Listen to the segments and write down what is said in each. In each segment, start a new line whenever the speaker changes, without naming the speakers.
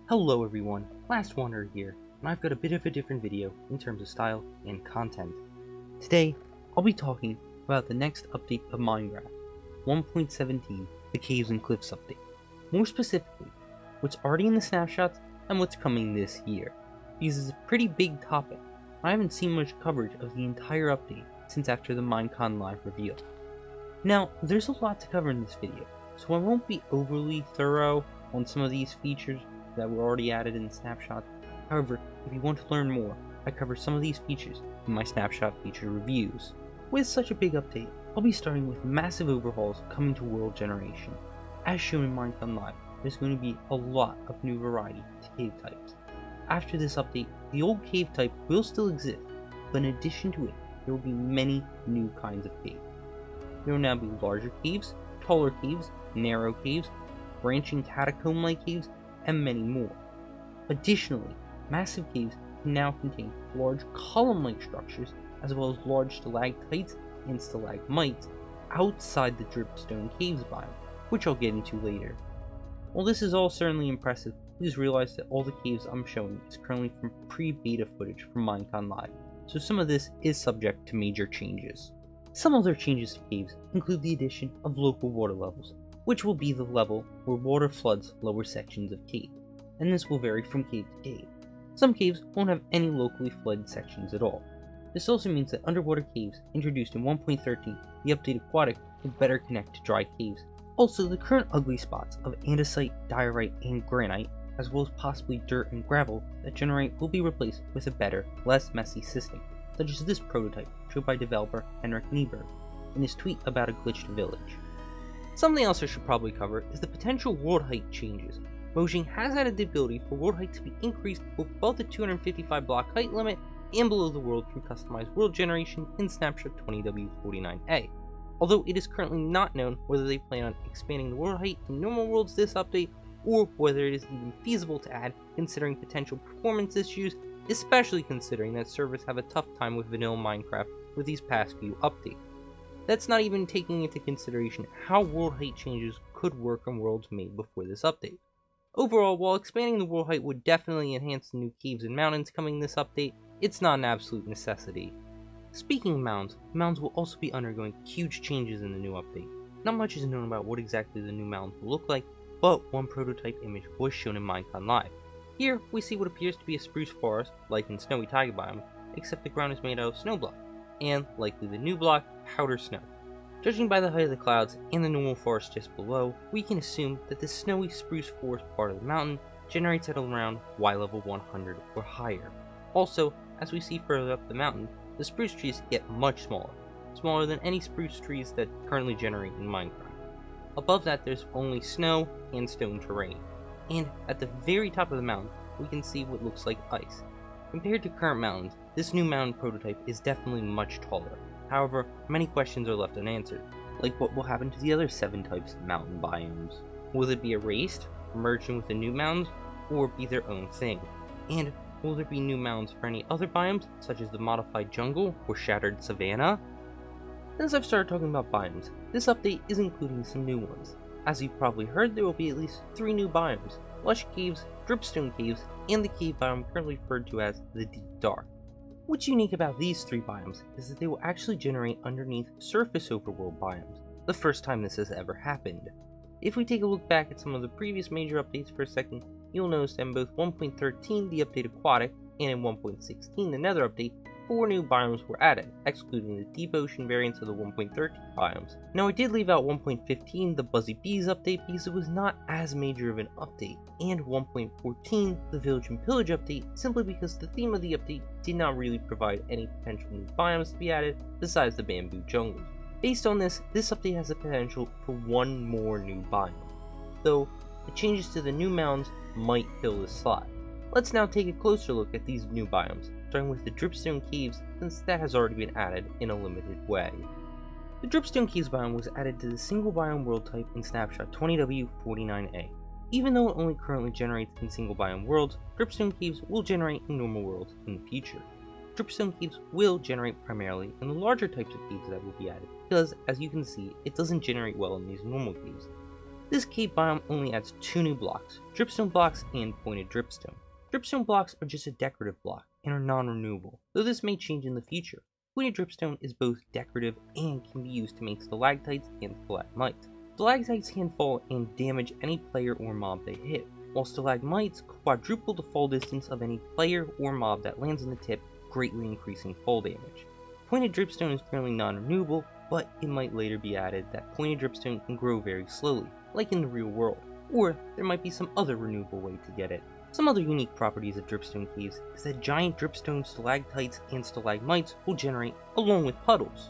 Hello everyone, Last Wanderer here, and I've got a bit of a different video in terms of style and content. Today, I'll be talking about the next update of Minecraft, 1.17, the Caves and Cliffs update. More specifically, what's already in the snapshots and what's coming this year. Because it's a pretty big topic, I haven't seen much coverage of the entire update since after the Minecon Live reveal. Now, there's a lot to cover in this video, so I won't be overly thorough on some of these features that were already added in the snapshot. However, if you want to learn more, I cover some of these features in my snapshot feature reviews. With such a big update, I'll be starting with massive overhauls coming to World Generation. As shown in Minecon Live, there's going to be a lot of new variety to cave types. After this update, the old cave type will still exist, but in addition to it, there will be many new kinds of caves. There will now be larger caves, taller caves, narrow caves, branching catacomb-like caves, and many more. Additionally, massive caves can now contain large column-like structures as well as large stalactites and stalagmites outside the Dripstone Caves biome, which I'll get into later. While this is all certainly impressive, please realize that all the caves I'm showing is currently from pre-beta footage from Minecon Live, so some of this is subject to major changes. Some other changes to caves include the addition of local water levels, which will be the level where water floods lower sections of cave, and this will vary from cave to cave. Some caves won't have any locally flooded sections at all. This also means that underwater caves introduced in 1.13, the update Aquatic, will better connect to dry caves. Also, the current ugly spots of andesite, diorite, and granite, as well as possibly dirt and gravel that generate will be replaced with a better, less messy system, such as this prototype showed by developer Henrik Nieberg in his tweet about a glitched village. Something else I should probably cover is the potential world height changes. Mojang has added the ability for world height to be increased both above the 255 block height limit and below the world through customized world generation in Snapshot 20W49A. Although it is currently not known whether they plan on expanding the world height in normal worlds this update, or whether it is even feasible to add considering potential performance issues, especially considering that servers have a tough time with vanilla Minecraft with these past few updates. That's not even taking into consideration how world height changes could work on worlds made before this update. Overall, while expanding the world height would definitely enhance the new caves and mountains coming in this update, it's not an absolute necessity. Speaking of mounds will also be undergoing huge changes in the new update. Not much is known about what exactly the new mounds will look like, but one prototype image was shown in Minecon Live. Here, we see what appears to be a spruce forest, like in Snowy Taiga biome, except the ground is made out of snow block, and, likely the new block, powder snow. Judging by the height of the clouds and the normal forest just below, we can assume that the snowy spruce forest part of the mountain generates at around Y level 100 or higher. Also, as we see further up the mountain, the spruce trees get much smaller than any spruce trees that currently generate in Minecraft. Above that, there's only snow and stone terrain, and at the very top of the mountain, we can see what looks like ice. Compared to current mountains, this new mountain prototype is definitely much taller. However, many questions are left unanswered, like what will happen to the other 7 types of mountain biomes. Will they be erased, merged in with the new mountains, or be their own thing? And will there be new mountains for any other biomes, such as the modified jungle or shattered savanna? Since I've started talking about biomes, this update is including some new ones. As you've probably heard, there will be at least 3 new biomes: Lush Caves, Dripstone Caves, and the cave biome currently referred to as the Deep Dark. What's unique about these 3 biomes is that they will actually generate underneath surface overworld biomes, the first time this has ever happened. If we take a look back at some of the previous major updates for a second, you'll notice that in both 1.13, the update Aquatic, and in 1.16, the Nether update, 4 new biomes were added, excluding the deep ocean variants of the 1.13 biomes. Now I did leave out 1.15, the Buzzy Bees update, because it was not as major of an update, and 1.14, the Village and Pillage update, simply because the theme of the update did not really provide any potential new biomes to be added besides the bamboo jungles. Based on this update has the potential for 1 more new biome, though the changes to the new mounds might fill this slot. Let's now take a closer look at these new biomes, starting with the Dripstone Caves, since that has already been added in a limited way. The Dripstone Caves biome was added to the single biome world type in Snapshot 20W49A. Even though it only currently generates in single biome worlds, Dripstone Caves will generate in normal worlds in the future. Dripstone Caves will generate primarily in the larger types of caves that will be added, because, as you can see, it doesn't generate well in these normal caves. This cave biome only adds 2 new blocks, dripstone blocks and pointed dripstone. Dripstone blocks are just a decorative block and are non-renewable, though this may change in the future. Pointed dripstone is both decorative and can be used to make stalactites and stalagmites. Stalactites can fall and damage any player or mob they hit, while stalagmites quadruple the fall distance of any player or mob that lands on the tip, greatly increasing fall damage. Pointed dripstone is currently non-renewable, but it might later be added that pointed dripstone can grow very slowly, like in the real world, or there might be some other renewable way to get it. Some other unique properties of dripstone caves is that giant dripstone stalactites and stalagmites will generate along with puddles.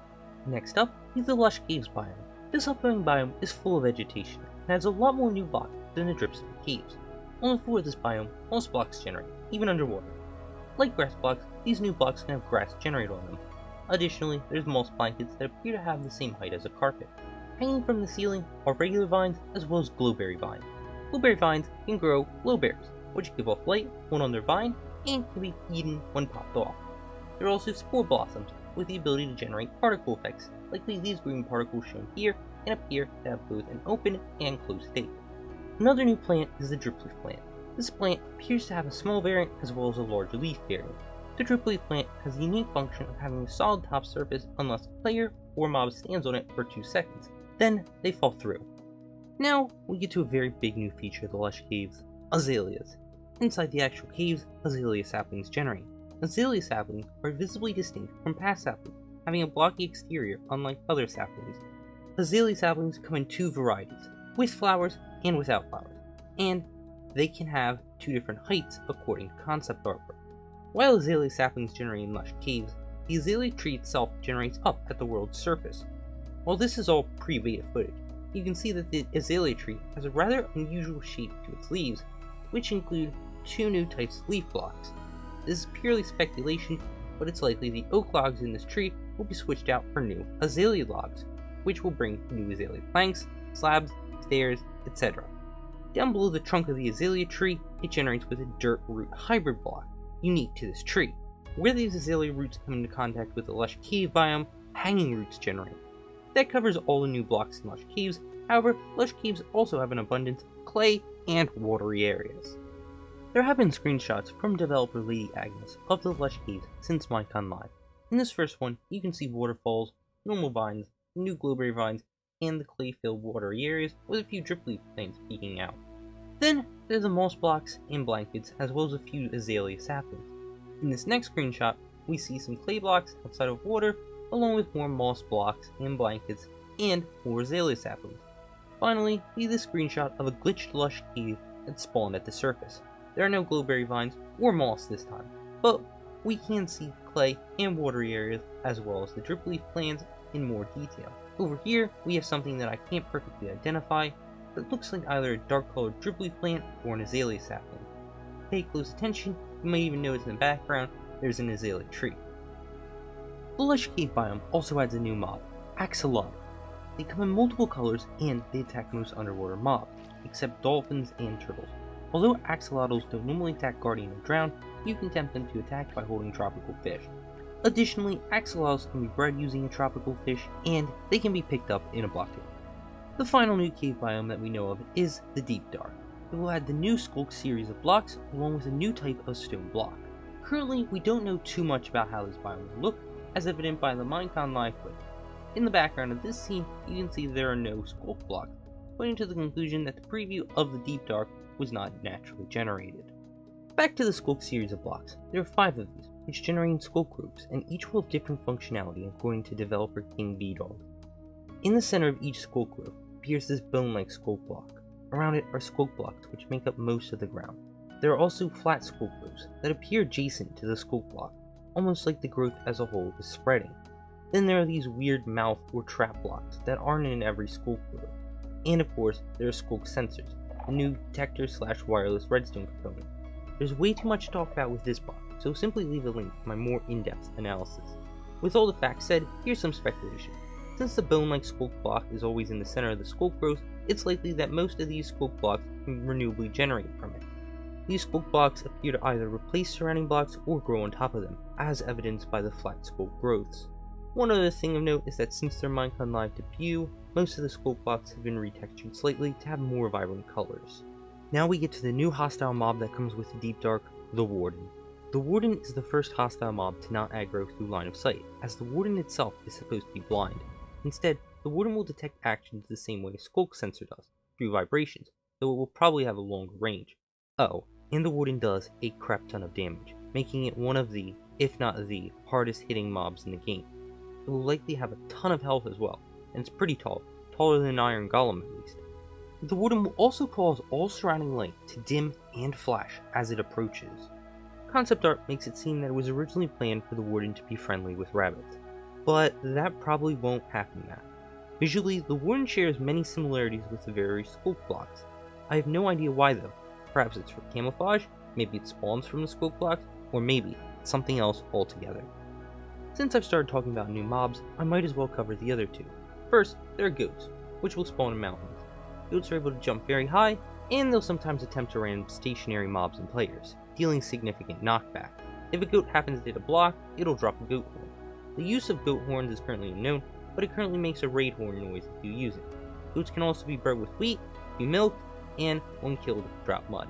Next up is the Lush Caves biome. This upcoming biome is full of vegetation and has a lot more new blocks than the dripstone caves. Only for this biome, moss blocks generate, even underwater. Like grass blocks, these new blocks can have grass generate on them. Additionally, there's moss blankets that appear to have the same height as a carpet. Hanging from the ceiling are regular vines as well as glowberry vines. Glowberry vines can grow glowberries, which give off light when on their vine and can be eaten when popped off. There are also spore blossoms with the ability to generate particle effects, like these green particles shown here, and appear to have both an open and closed state. Another new plant is the dripleaf plant. This plant appears to have a small variant as well as a larger leaf variant. The dripleaf plant has the unique function of having a solid top surface unless a player or mob stands on it for 2 seconds. Then they fall through. Now we get to a very big new feature of the Lush Caves, azaleas. Inside the actual caves, azalea saplings generate. Azalea saplings are visibly distinct from past saplings, having a blocky exterior unlike other saplings. Azalea saplings come in 2 varieties, with flowers and without flowers, and they can have 2 different heights according to concept artwork. While azalea saplings generate in Lush Caves, the azalea tree itself generates up at the world's surface. While this is all pre-beta footage, you can see that the azalea tree has a rather unusual shape to its leaves, which include 2 new types of leaf blocks. This is purely speculation, but it's likely the oak logs in this tree will be switched out for new azalea logs, which will bring new azalea planks, slabs, stairs, etc. Down below the trunk of the azalea tree, it generates with a dirt root hybrid block, unique to this tree. Where these azalea roots come into contact with the Lush Cave biome, hanging roots generate. That covers all the new blocks in Lush Caves. However, Lush Caves also have an abundance of clay and watery areas. There have been screenshots from developer Lady Agnes of the Lush Caves since Minecon Live. In this first one, you can see waterfalls, normal vines, new glowberry vines, and the clay-filled watery areas with a few dripleaf plants peeking out. Then, there's the moss blocks and blankets as well as a few azalea saplings. In this next screenshot, we see some clay blocks outside of water, along with more moss blocks and blankets, and more azalea saplings. Finally, we see this screenshot of a glitched Lush Cave that spawned at the surface. There are no glowberry vines or moss this time, but we can see clay and watery areas as well as the dripleaf plants in more detail. Over here, we have something that I can't perfectly identify, but looks like either a dark colored dripleaf plant or an azalea sapling. Pay close attention, you might even notice in the background there's an azalea tree. The Lush Cave biome also adds a new mob, axolotl. They come in multiple colors and they attack most underwater mobs, except dolphins and turtles. Although axolotls don't normally attack guardian or drown, you can tempt them to attack by holding tropical fish. Additionally, axolotls can be bred using a tropical fish, and they can be picked up in a bucket. The final new cave biome that we know of is the Deep Dark. It will add the new Skulk series of blocks, along with a new type of stone block. Currently, we don't know too much about how this biome will look, as evident by the Minecon Live footage. In the background of this scene, you can see there are no Skulk blocks, pointing to the conclusion that the preview of the Deep Dark was not naturally generated. Back to the Skulk series of blocks, there are 5 of these, which generate Skulk groups, and each will have different functionality according to developer King B-Dog. In the center of each Skulk group appears this bone-like Skulk block. Around it are Skulk blocks which make up most of the ground. There are also flat Skulk groups that appear adjacent to the Skulk block, almost like the growth as a whole is spreading. Then there are these weird mouth or trap blocks that aren't in every Skulk group. And of course, there are Skulk sensors, a new detector/wireless redstone component. There's way too much to talk about with this block, so simply leave a link to my more in-depth analysis. With all the facts said, here's some speculation. Since the bone-like Skulk block is always in the center of the Skulk growth, it's likely that most of these Skulk blocks can renewably generate from it. These Skulk blocks appear to either replace surrounding blocks or grow on top of them, as evidenced by the flat Skulk growths. One other thing of note is that since their Minecon Live debut, most of the sculpt blocks have been retextured slightly to have more vibrant colors. Now we get to the new hostile mob that comes with the Deep Dark, the Warden. The Warden is the first hostile mob to not aggro through line of sight, as the Warden itself is supposed to be blind. Instead, the Warden will detect actions the same way a Skulk sensor does, through vibrations, though it will probably have a longer range. Oh, and the Warden does a crap ton of damage, making it one of the, if not the, hardest hitting mobs in the game. It will likely have a ton of health as well, and it's pretty tall, taller than an Iron Golem at least. The Warden will also cause all surrounding light to dim and flash as it approaches. Concept art makes it seem that it was originally planned for the Warden to be friendly with rabbits, but that probably won't happen now. Visually, the Warden shares many similarities with the various sculpt blocks. I have no idea why though. Perhaps it's for camouflage, maybe it spawns from the sculpt blocks, or maybe it's something else altogether. Since I've started talking about new mobs, I might as well cover the other two. First, there are goats, which will spawn in mountains. Goats are able to jump very high, and they'll sometimes attempt to ram stationary mobs and players, dealing significant knockback. If a goat happens to hit a block, it'll drop a goat horn. The use of goat horns is currently unknown, but it currently makes a raid horn noise if you use it. Goats can also be bred with wheat, be milked, and when killed, drop mud.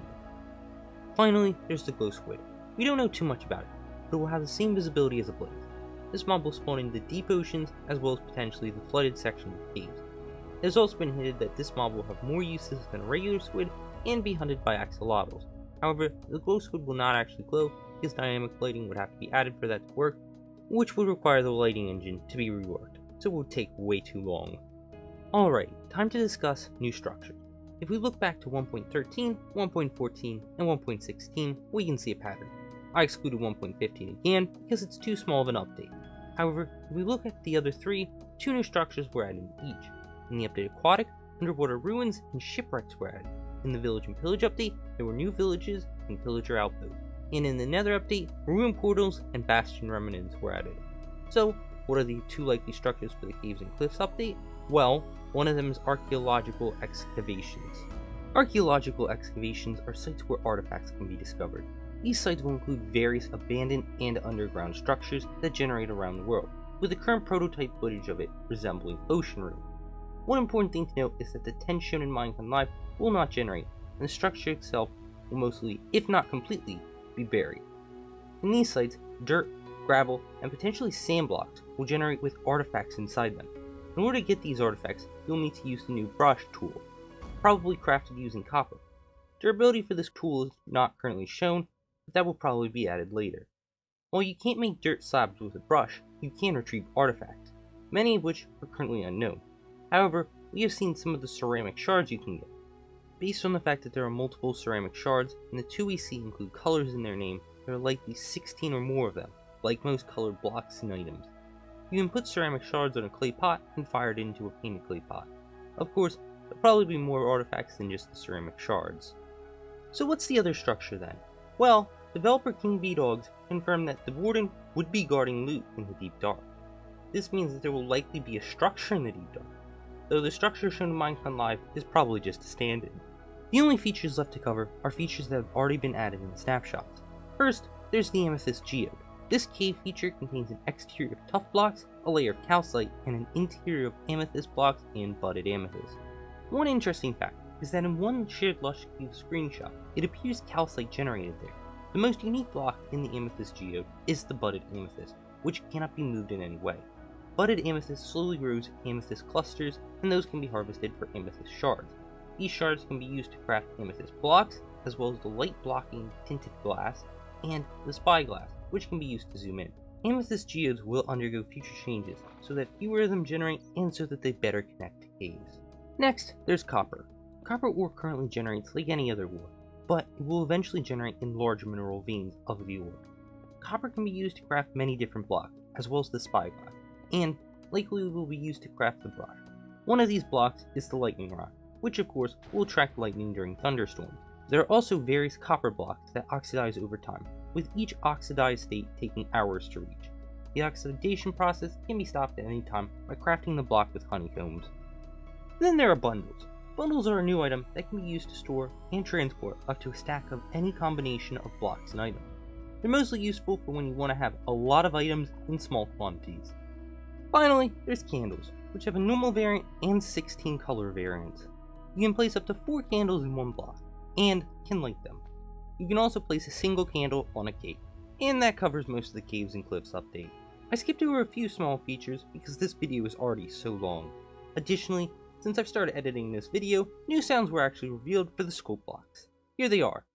Finally, there's the glow squid. We don't know too much about it, but it will have the same visibility as a blaze. This mob will spawn in the deep oceans as well as potentially the flooded sections of caves. It has also been hinted that this mob will have more uses than a regular squid and be hunted by axolotls. However, the glow squid will not actually glow because dynamic lighting would have to be added for that to work, which would require the lighting engine to be reworked, so it would take way too long. Alright, time to discuss new structures. If we look back to 1.13, 1.14, and 1.16, we can see a pattern. I excluded 1.15 again because it's too small of an update. However, if we look at the other three, two new structures were added in each. In the update Aquatic, underwater ruins and shipwrecks were added. In the Village and Pillage update, there were new villages and pillager outposts. And in the Nether update, ruin portals and bastion remnants were added. So, what are the two likely structures for the Caves and Cliffs update? Well, one of them is archaeological excavations. Archaeological excavations are sites where artifacts can be discovered. These sites will include various abandoned and underground structures that generate around the world, with the current prototype footage of it resembling ocean ruins. One important thing to note is that the tents shown in Minecon Live will not generate, and the structure itself will mostly, if not completely, be buried. In these sites, dirt, gravel, and potentially sand blocks will generate with artifacts inside them. In order to get these artifacts, you'll need to use the new brush tool, probably crafted using copper. Durability for this tool is not currently shown, but that will probably be added later. While you can't make dirt slabs with a brush, you can retrieve artifacts, many of which are currently unknown. However, we have seen some of the ceramic shards you can get. Based on the fact that there are multiple ceramic shards, and the two we see include colors in their name, there are likely 16 or more of them, like most colored blocks and items. You can put ceramic shards on a clay pot and fire it into a painted clay pot. Of course, there'll probably be more artifacts than just the ceramic shards. So what's the other structure then? Well, developer King B-Dogs confirmed that the Warden would be guarding loot in the Deep Dark. This means that there will likely be a structure in the Deep Dark, though the structure shown in Minecon Live is probably just a stand-in. The only features left to cover are features that have already been added in the snapshots. First, there's the Amethyst Geode. This cave feature contains an exterior of tuff blocks, a layer of calcite, and an interior of amethyst blocks and budded amethyst. One interesting fact is that in one shared Lush Cube screenshot, it appears calcite generated there. The most unique block in the Amethyst Geode is the budded amethyst, which cannot be moved in any way. Budded amethyst slowly grows amethyst clusters, and those can be harvested for amethyst shards. These shards can be used to craft amethyst blocks, as well as the light blocking tinted glass, and the spyglass, which can be used to zoom in. Amethyst geodes will undergo future changes, so that fewer of them generate and so that they better connect to caves. Next, there's copper. Copper ore currently generates like any other ore, but it will eventually generate in large mineral veins of the ore. Copper can be used to craft many different blocks, as well as the spyglass, and likely will be used to craft the brush. One of these blocks is the lightning rock, which of course will attract lightning during thunderstorms. There are also various copper blocks that oxidize over time, with each oxidized state taking hours to reach. The oxidation process can be stopped at any time by crafting the block with honeycombs. Then there are bundles. Bundles are a new item that can be used to store and transport up to a stack of any combination of blocks and items. They're mostly useful for when you want to have a lot of items in small quantities. Finally, there's candles, which have a normal variant and 16 color variants. You can place up to 4 candles in one block, and can light them. You can also place a single candle on a cave, and that covers most of the Caves and Cliffs update. I skipped over a few small features because this video is already so long. Additionally, since I've started editing this video, new sounds were actually revealed for the scope blocks. Here they are.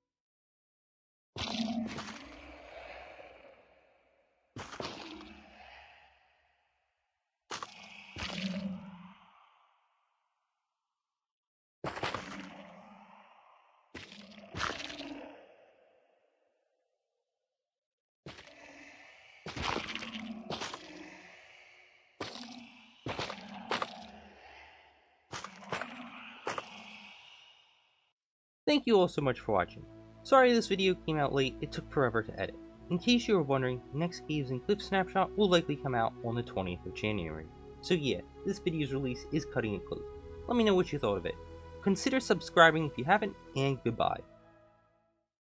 Thank you all so much for watching. Sorry this video came out late, it took forever to edit. In case you were wondering, the next Caves and Cliffs snapshot will likely come out on the 20th of January. So yeah, this video's release is cutting it close. Let me know what you thought of it. Consider subscribing if you haven't, and goodbye.